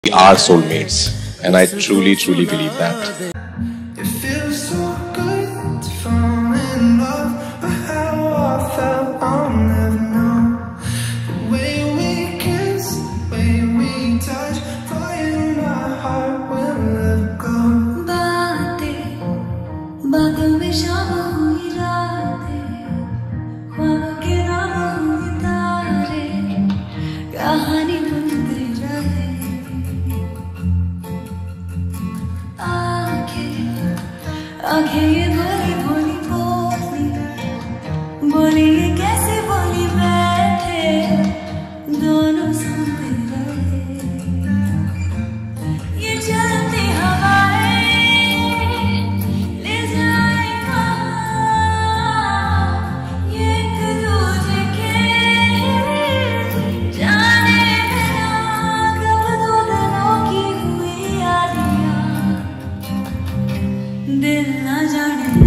We are soulmates, and I truly, truly believe that. It feels so good to fall in love, but how I felt I'll never know. The way we kiss, the way we touch, fire my heart will never go. बातों में शाम हुई रातें, ख्वाबों के नाम हुए तारे, कहानी बुनते रहे। आंखें ये भोली भोली बोली ये कैसे बोली बैठे, दोनों सुनते रहे। ये चलती हवाएं ले जाए कहाँ, ये एक दूजे के जाने बिना कब दो दिलों की हुई यादियां, दिल ना जाने